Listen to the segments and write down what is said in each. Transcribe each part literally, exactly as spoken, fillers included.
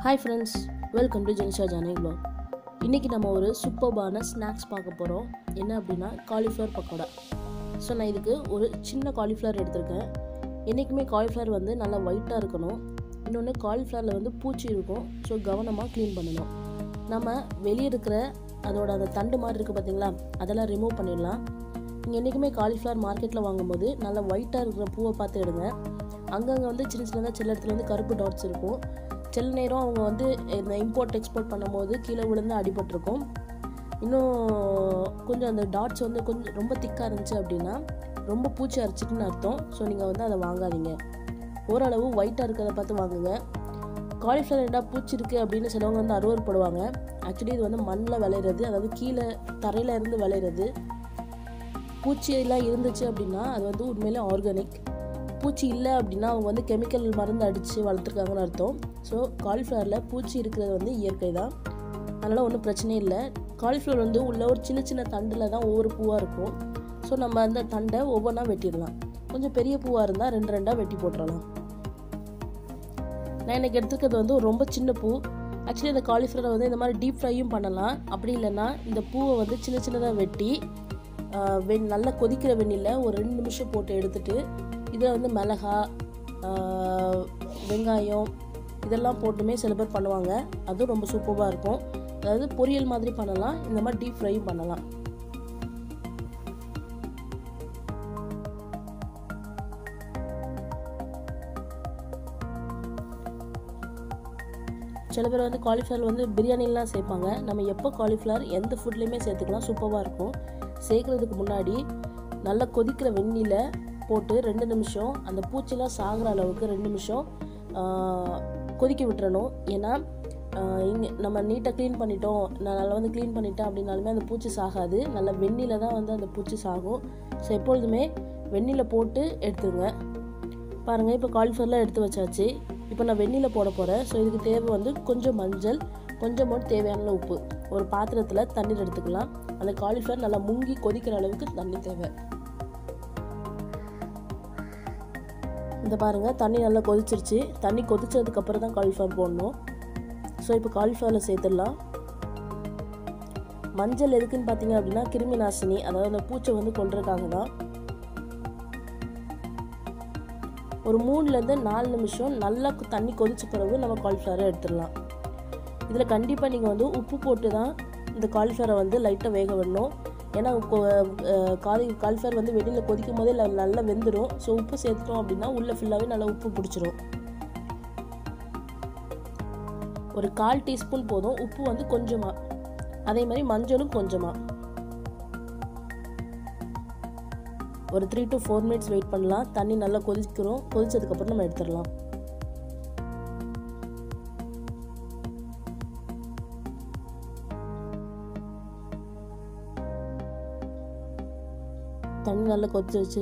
Hi friends, welcome to Jenisha Janaki vlog. இன்னைக்கு நம்ம ஒரு சூப்பர்பான ஸ்நாக்ஸ் பார்க்க போறோம். என்ன அப்படினா காலிஃப்ளவர் பக்கோடா. சோ நான் இதுக்கு ஒரு சின்ன காலிஃப்ளவர் எடுத்துர்க்கேன். என்னைக்குமே காலிஃப்ளவர் வந்து நல்லா ஒயிட்டா இருக்கணும். இன்னொன்னு காலிஃப்ளவர்ல வந்து பூச்சி இருக்கும். சோ கவனமா க்ளீன் பண்ணனும். நம்ம வெளிய இருக்கிற அதோட அந்த தண்டு மாதிரி இருக்கு பாத்தீங்களா? அதெல்லாம் ரிமூவ் பண்ணிடலாம். நீங்க என்னைக்குமே காலிஃப்ளவர் மார்க்கெட்ல வாங்கும்போது நல்லா ஒயிட்டா இருக்கிற பூவை பார்த்து எடுங்க. அங்கங்க வந்து சின்ன சின்னதா சில இடத்துல வந்து கருப்பு டாட்ஸ் இருக்கும். சில நேரம் அவங்க வந்து இந்த இம்போர்ட் எக்ஸ்போர்ட் பண்ணும்போது கீழே விழுந்து அடிபட்டிருக்கும். இன்னும் கொஞ்சம் அந்த டாட்ஸ் வந்து கொஞ்சம் ரொம்ப திக்காக இருந்துச்சு அப்படின்னா ரொம்ப பூச்சி அரைச்சிட்டுன்னு அர்த்தம். ஸோ நீங்கள் வந்து அதை வாங்காதீங்க. ஓரளவு ஒயிட்டாக இருக்கிறத பார்த்து வாங்குங்க. காலிஃப்ளவர் ரெண்டா பூச்சி இருக்குது அப்படின்னு சிலவங்க வந்து அருவறுப்படுவாங்க. ஆக்சுவலி இது வந்து மண்ணில் விளையிறது, அதாவது கீழே தரையில் இருந்து விளையிறது. பூச்சியெல்லாம் இருந்துச்சு அப்படின்னா அது வந்து உண்மையிலே ஆர்கானிக். பூச்சி இல்லை அப்படின்னா அவங்க வந்து கெமிக்கல் மருந்து அடித்து வளர்த்துருக்காங்கன்னு அர்த்தம். ஸோ காலிஃப்ளவரில் பூச்சி இருக்கிறது வந்து இயற்கை தான், அதனால் ஒன்றும் பிரச்சனை இல்லை. காலிஃப்ளவர் வந்து உள்ள ஒரு சின்ன சின்ன தண்டில் தான் ஒவ்வொரு பூவாக இருக்கும். ஸோ நம்ம அந்த தண்டை ஒவ்வொன்றா வெட்டிடலாம். கொஞ்சம் பெரிய பூவாக இருந்தால் ரெண்டு ரெண்டாக வெட்டி போட்டுடலாம். நான் எனக்கு எடுத்துக்கிறது வந்து ரொம்ப சின்ன பூ. ஆக்சுவலி இந்த காலிஃப்ளவரை வந்து இந்த மாதிரி டீப் ஃப்ரையும் பண்ணலாம். அப்படி இல்லைன்னா இந்த பூவை வந்து சின்ன சின்னதாக வெட்டி வெண் நல்லா கொதிக்கிற வெண்ணில் ஒரு ரெண்டு நிமிஷம் போட்டு எடுத்துகிட்டு இதில் வந்து மிளகா, வெங்காயம் இதெல்லாம் போட்டுமே சில பேர் பண்ணுவாங்க. அதுவும் ரொம்ப சூப்பராக இருக்கும். அதாவது பொரியல் மாதிரி பண்ணலாம், இந்த மாதிரி டீப் ஃப்ரையும் பண்ணலாம். சில பேர் வந்து காலிஃப்ளவர் வந்து பிரியாணிலாம் சேர்ப்பாங்க. நம்ம எப்போ காலிஃப்ளவர் எந்த ஃபுட்லேயுமே சேர்த்துக்கலாம், சூப்பராக இருக்கும். சேர்க்குறதுக்கு முன்னாடி நல்லா கொதிக்கிற வெந்நில போட்டு ரெண்டு நிமிஷம் அந்த பூச்சிலாம் சாகிற அளவுக்கு ரெண்டு நிமிஷம் கொதிக்க விட்டுறணும். ஏன்னா இங்கே நம்ம நீட்டாக க்ளீன் பண்ணிட்டோம், நான் நல்லா வந்து க்ளீன் பண்ணிட்டேன் அப்படின்னாலுமே அந்த பூச்சி சாகாது. நல்லா வெந்நில தான் வந்து அந்த பூச்சி சாகும். ஸோ எப்பொழுதுமே வெந்நில போட்டு எடுத்துருங்க. பாருங்கள், இப்போ காலிஃப்ளவர்லாம் எடுத்து வச்சாச்சு. இப்போ நான் வெந்நில போட போகிறேன். ஸோ இதுக்கு தேவை வந்து கொஞ்சம் மஞ்சள், கொஞ்சம் மட்டும் தேவையான உப்பு. ஒரு பாத்திரத்தில் தண்ணீர் எடுத்துக்கலாம். அந்த காலிஃப்ளவர் நல்லா முங்கி கொதிக்கிற அளவுக்கு தண்ணி தேவை. இந்த பாருங்கள், தண்ணி நல்லா கொதிச்சிருச்சு. தண்ணி கொதிச்சதுக்கப்புறம் தான் காலிஃப்ளவர் போடணும். ஸோ இப்போ காலிஃப்ளவரில் சேர்த்துடலாம். மஞ்சள் எதுக்குன்னு பார்த்தீங்க அப்படின்னா கிருமி நாசினி, அதாவது அந்த பூச்சை வந்து கொல்றதுக்காக தான். ஒரு மூணுலேருந்து நாலு நிமிஷம் நல்லா தண்ணி கொதிச்ச பிறகு நம்ம காலிஃப்ளவரை எடுத்துடலாம். இதில் கண்டிப்பாக நீங்கள் வந்து உப்பு போட்டு தான் இந்த காலிஃப்ளவரை வந்து லைட்டாக வேக விடணும். ஏன்னா காலி காலிஃப்ளவர் வந்து வெளியில் கொதிக்கும் போதே நல்லா வெந்துடும். ஸோ உப்பு சேர்த்துட்டோம் அப்படின்னா உள்ளே ஃபுல்லாகவே நல்லா உப்பு பிடிச்சிரும். ஒரு கால் டீஸ்பூன் போதும். உப்பு வந்து கொஞ்சமாக, அதே மாதிரி மஞ்சளும் கொஞ்சமாக. ஒரு three to four minutes wait பண்ணலாம். தண்ணி நல்லா கொதிக்கிறோம். கொதிச்சதுக்கப்புறம் நம்ம எடுத்துடலாம். தண்ணி நல்லா கொதிச்சு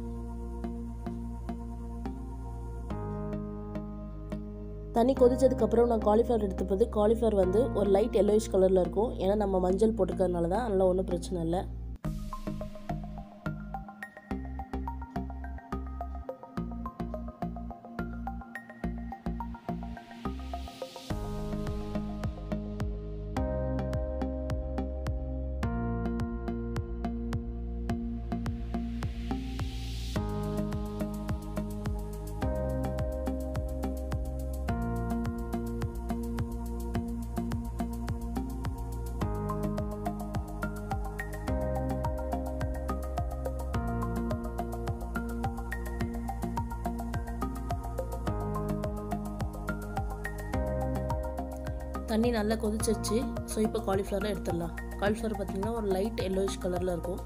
தண்ணி கொதிச்சதுக்கப்புறம் நான் காலிஃப்ளவர் எடுத்துப்பது. காலிஃப்ளவர் வந்து ஒரு லைட் எல்லோயிஷ் கலரில் இருக்கும். ஏன்னா நம்ம மஞ்சள் போட்டுக்கிறதுனால தான், அதனால் ஒன்றும் பிரச்சனை இல்லை. தண்ணி நல்லா கொதிச்சிருச்சு. ஸோ இப்போ காலிஃப்ளவரை எடுத்துடலாம். காலிஃப்ளவர் பார்த்தீங்கன்னா ஒரு லைட் எல்லோயிஷ் கலரில் இருக்கும்.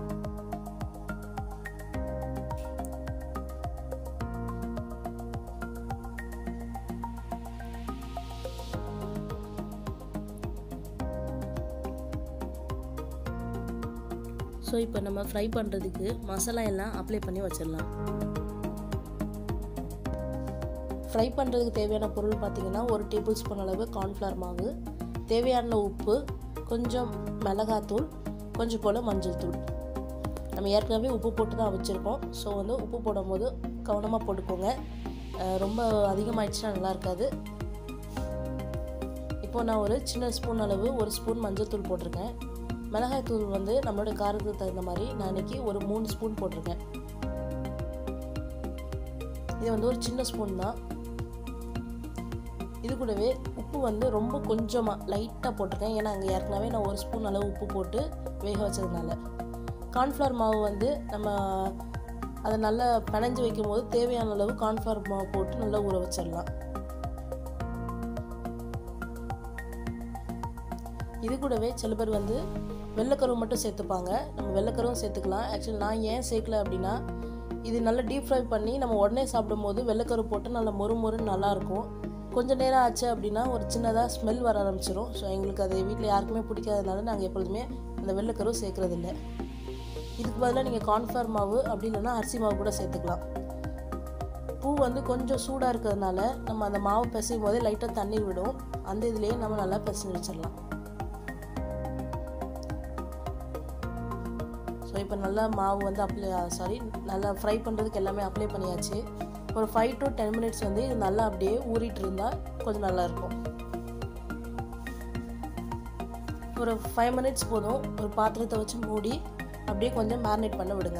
ஸோ இப்போ நம்ம ஃப்ரை பண்ணுறதுக்கு மசாலா எல்லாம் அப்ளை பண்ணி வச்சிடலாம். ஃப்ரை பண்ணுறதுக்கு தேவையான பொருள் பார்த்திங்கன்னா ஒரு டேபிள் ஸ்பூன் அளவு கார்ன்ஃப்ளவர் மாவு, தேவையான உப்பு, கொஞ்சம் மிளகாத்தூள், கொஞ்சம் போல் மஞ்சள் தூள். நம்ம ஏற்கனவே உப்பு போட்டு தான் வச்சுருக்கோம். ஸோ வந்து உப்பு போடும் போது கவனமாக போட்டுக்கோங்க. ரொம்ப அதிகமாகிடுச்சுன்னா நல்லா இருக்காது. இப்போது நான் ஒரு சின்ன ஸ்பூன் அளவு ஒரு ஸ்பூன் மஞ்சள் தூள் போட்டிருக்கேன். மிளகாய் தூள் வந்து நம்மளோட காரத்துக்கு தகுந்த மாதிரி நான் இன்றைக்கி ஒரு மூணு ஸ்பூன் போட்டிருக்கேன். இது வந்து ஒரு சின்ன ஸ்பூன் தான். இது கூடவே உப்பு வந்து ரொம்ப கொஞ்சமாக லைட்டாக போட்டிருக்கேன். ஏன்னா அங்கே ஏற்கனவே நான் ஒரு ஸ்பூன் அளவு உப்பு போட்டு வேக வச்சதுனால. கார்ன்ஃப்ளவர் மாவு வந்து நம்ம அதை நல்லா பிணைஞ்சு வைக்கும் போது தேவையான அளவு கார்ன்ஃப்ளவர் மாவு போட்டு நல்லா ஊற வச்சிடலாம். இது கூடவே சில பேர் வந்து வெள்ளைக்கருவு மட்டும் சேர்த்துப்பாங்க. நம்ம வெள்ளைக்கருவும் சேர்த்துக்கலாம். ஆக்சுவலி நான் ஏன் சேர்க்கல அப்படின்னா, இது நல்லா டீப் ஃப்ரை பண்ணி நம்ம உடனே சாப்பிடும் போது வெள்ளைக்கரு போட்டு நல்லா மொறு மொறுன்னு நல்லாயிருக்கும். கொஞ்சம் நேரம் ஆச்சு அப்படின்னா ஒரு சின்னதாக ஸ்மெல் வர ஆரம்பிச்சிடும். ஸோ எங்களுக்கு அது வீட்டில் யாருக்குமே பிடிக்காதனால நாங்கள் எப்பொழுதுமே அந்த வெள்ளைக்கரு சேர்க்குறதில்ல. இதுக்கு பதிலாக நீங்கள் கார்ன்ஃப்ளவர் மாவு அப்படி இல்லைன்னா அரிசி மாவு கூட சேர்த்துக்கலாம். பூ வந்து கொஞ்சம் சூடாக இருக்கிறதுனால நம்ம அந்த மாவு பிசையும் போதே லைட்டாக தண்ணீர் விடும். அந்த இதுலேயே நம்ம நல்லா பிசைஞ்சு வச்சிடலாம். ஸோ இப்போ நல்லா மாவு வந்து அப்ளை சாரி நல்லா ஃப்ரை பண்ணுறதுக்கு எல்லாமே அப்ளை பண்ணியாச்சு. ஒரு ஃபைவ் டு டென் மினிட்ஸ் வந்து இது நல்லா அப்படியே ஊறிட்டு இருந்தால் கொஞ்சம் நல்லாயிருக்கும். ஒரு ஃபைவ் மினிட்ஸ் போதும். ஒரு பாத்திரத்தை வச்சு மூடி அப்படியே கொஞ்சம் மேரினேட் பண்ண விடுங்க.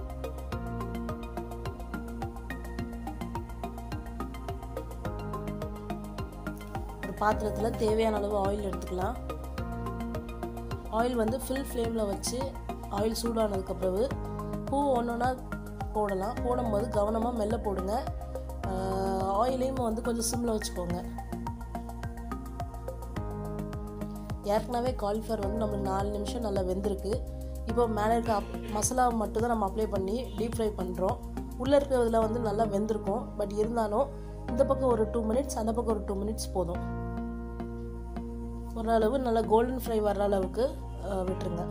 ஒரு பாத்திரத்தில் தேவையான அளவு ஆயில் எடுத்துக்கலாம். ஆயில் வந்து ஃபுல் ஃப்ளேமில் வச்சு ஆயில் சூடானதுக்கு பிறகு பூ ஒன்றொன்னா போடலாம். போடும்போது கவனமாக மெல்ல போடுங்க. ஆயிலையும் வந்து கொஞ்சம் சிம்மில் வச்சுக்கோங்க. ஏற்கனவே காலிஃப்ளவர் வந்து நம்மளுக்கு நாலு நிமிஷம் நல்லா வெந்திருக்கு. இப்போ மேலே இருக்க அப் மசாலாவை மட்டும் தான் நம்ம அப்ளை பண்ணி டீப் ஃப்ரை பண்ணுறோம். உள்ளே இருக்கிறதுல வந்து நல்லா வெந்திருக்கும். பட் இருந்தாலும் இந்த பக்கம் ஒரு டூ மினிட்ஸ் அந்த பக்கம் ஒரு டூ மினிட்ஸ் போதும். ஓரளவு நல்லா கோல்டன் ஃப்ரை வர்ற அளவுக்கு விட்டுருங்க.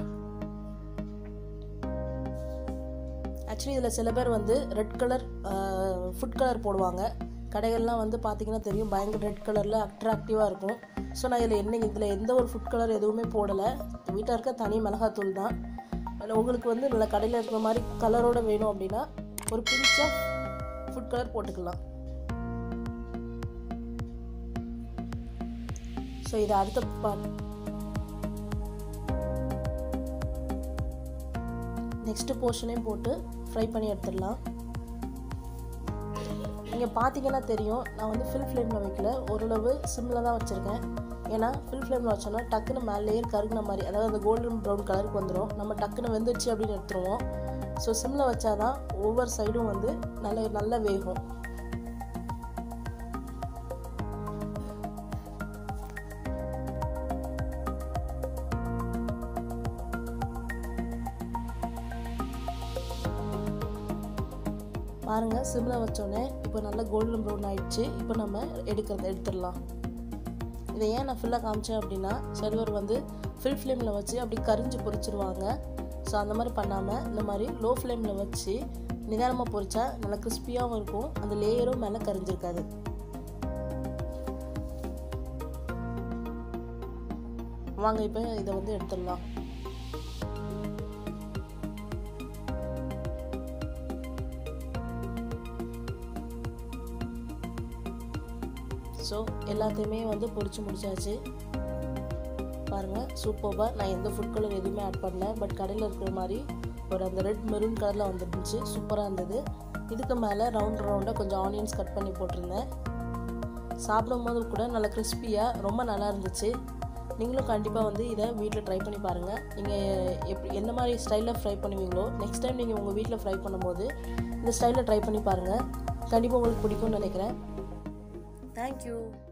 ஆக்சுவலி இதில் சில பேர் வந்து ரெட் கலர் ஃபுட் கலர் போடுவாங்க. கடைகள்லாம் வந்து பார்த்திங்கன்னா தெரியும், பயங்கர ரெட் கலரில் அட்ராக்டிவாக இருக்கும். ஸோ நான் இதில் என்ன இதில் எந்த ஒரு ஃபுட் கலர் எதுவுமே போடலை. வீட்டில் இருக்க தனி மிளகாத்தூள் தான். அதில் உங்களுக்கு வந்து நல்ல கடையில் இருக்கிற மாதிரி கலரோடு வேணும் அப்படின்னா ஒரு பிஞ்ச் ஆஃப் ஃபுட் கலர் போட்டுக்கலாம். ஸோ இதை அடுத்த பார்ட் நெக்ஸ்ட்டு போர்ஷனையும் போட்டு ஃப்ரை பண்ணி எடுத்துடலாம். நீங்கள் பார்த்தீங்கன்னா தெரியும், நான் வந்து ஃபில் ஃப்ளேமில் வைக்கல, ஓரளவு சிம்மில் தான் வச்சுருக்கேன். ஏன்னா ஃபில் ஃப்ளேமில் வச்சோன்னா டக்குன்னு மேலே லேயர் கருகின மாதிரி, அதாவது அந்த கோல்டன் ப்ரௌன் கலருக்கு வந்துடும். நம்ம டக்குன்னு வெந்துடுச்சு அப்படின்னு எடுத்துருவோம். ஸோ சிம்மில் வச்சா தான் ஒவ்வொரு சைடும் வந்து நல்ல நல்லா வேகும். பாருங்கள், சிம்மில் வச்சோடனே இப்போ நல்லா கோல்டன் ப்ரௌன் ஆகிடுச்சு. இப்போ நம்ம எடுக்கிறது எடுத்துடலாம். இதை ஏன் நான் ஃபுல்லாக காமிச்சேன் அப்படின்னா, சிலவர் வந்து ஃபில் ஃப்ளேமில் வச்சு அப்படி கரிஞ்சு பொரிச்சிருவாங்க. ஸோ அந்த மாதிரி பண்ணாமல் இந்த மாதிரி லோ ஃப்ளேமில் வச்சு நிதானமாக பொரிச்சா நல்லா கிறிஸ்பியாகவும் இருக்கும். அந்த லேயரும் மேலே கரிஞ்சிருக்காது. வாங்க இப்போ இதை வந்து எடுத்துடலாம். ஸோ எல்லாத்தையுமே வந்து பொரிச்சு முடிச்சாச்சு. பாருங்கள், சூப்பராக. நான் எந்த ஃபுட் கலர் எதுவுமே ஆட் பண்ணல. பட் கடையில் இருக்கிற மாதிரி ஒரு அந்த ரெட் மெரூன் கலரில் வந்துருந்துச்சு. சூப்பராக இருந்தது. இதுக்கு மேலே ரவுண்ட் ரவுண்டாக கொஞ்சம் ஆனியன்ஸ் கட் பண்ணி போட்டிருந்தேன். சாப்பிடும் போது கூட நல்லா கிறிஸ்பியாக ரொம்ப நல்லா இருந்துச்சு. நீங்களும் கண்டிப்பாக வந்து இதை வீட்டில் ட்ரை பண்ணி பாருங்கள். நீங்கள் எப்படி எந்த மாதிரி ஸ்டைலில் ஃப்ரை பண்ணுவீங்களோ நெக்ஸ்ட் டைம் நீங்கள் உங்கள் வீட்டில் ஃப்ரை பண்ணும்போது இந்த ஸ்டைலில் ட்ரை பண்ணி பாருங்கள். கண்டிப்பாக உங்களுக்கு பிடிக்கும்னு நினைக்கிறேன். Thank you.